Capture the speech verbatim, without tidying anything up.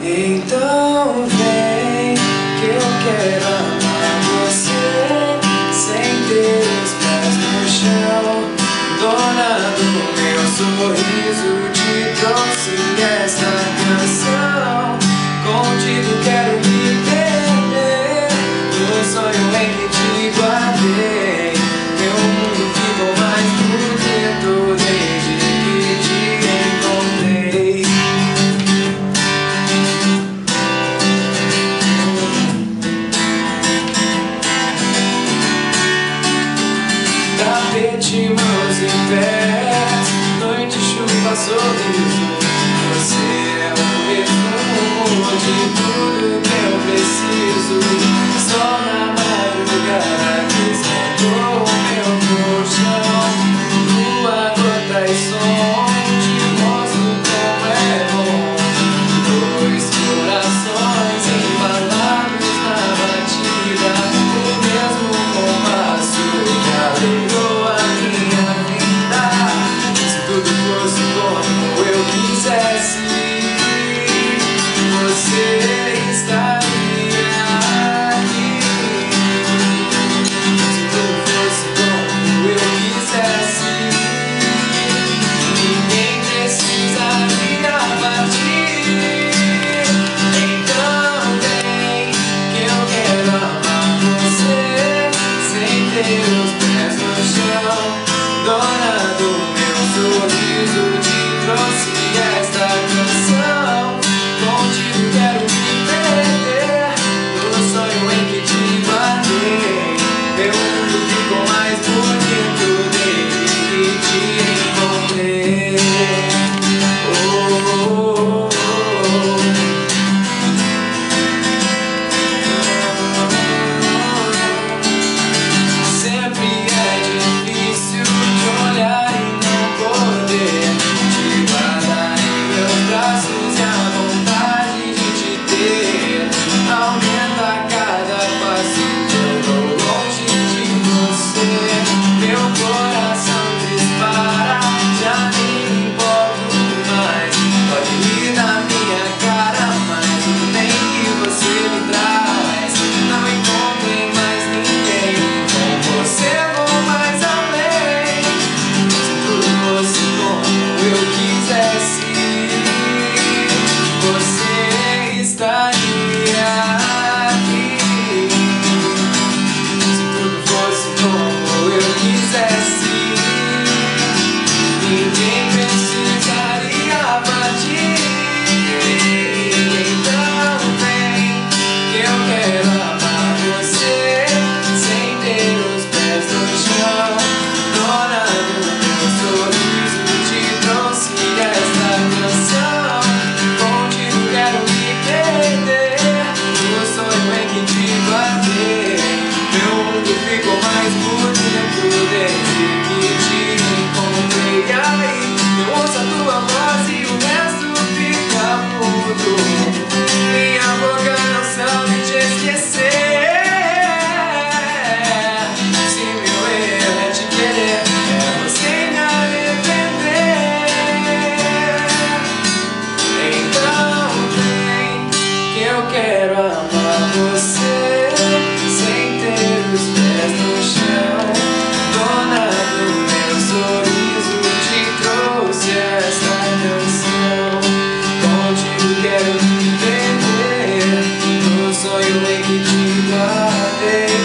Então vem que eu quero amar você, sem ter os pés no chão. Dona do meu sorriso, te trouxe esta canção. Contigo quero me perder, no sonho em que te guardei. Meu mundo ficou mais bonito desde que te encontrei. Tapete, mãos e pés, noite, chuva, sorriso. Você é o resumo de tudo que eu preciso. Só na madrugada que esquentou o meu colchão. Lua, gota e som, te mostro como é bom. Dois corações embalados na batida, o mesmo compasso que alegrou a minha vida. Se tudo fosse como eu quisesse, você estaria aqui. Se tudo fosse como eu quisesse, ninguém precisaria partir. Então vem que eu quero amar você, sem ter os pés no chão. Dona do meu sorriso, te trouxe esta canção. Contigo quero me perder, no sonho em que te guardei. Meu mundo ficou mais bonito desde que te encontrei. Oh, oh, oh, oh. Sempre é difícil de olhar e não poder te guardar em meus braços, e a vontade de te ter aumenta a cada passo que eu dou longe de você. Meu coração dispara, já nem me importo mais. Pode rir na minha cara, mas o bem que você me traz. Não encontro em mais ninguém, com você vou mais além. Se tudo fosse como eu quisesse, você estaria aqui. Se tudo fosse como eu quisesse, ninguém precisaria partir. Então vem que eu quero amar você, sem ter os pés no chão. Dona do meu sorriso, te trouxe esta canção. Contigo quero me perder, no sonho em que te guardei. Meu mundo ficou mais bonito desde que te encontrei. Aí eu ouço a tua voz e o resto fica mudo. Minha boca não sabe te esquecer. Se meu erro é te querer, é você me arrepender. Então vem que eu quero amar você, sem ter os pés no chão. Dona do meu sorriso, te trouxe esta canção. Contigo quero me perder, no sonho em que te guardei.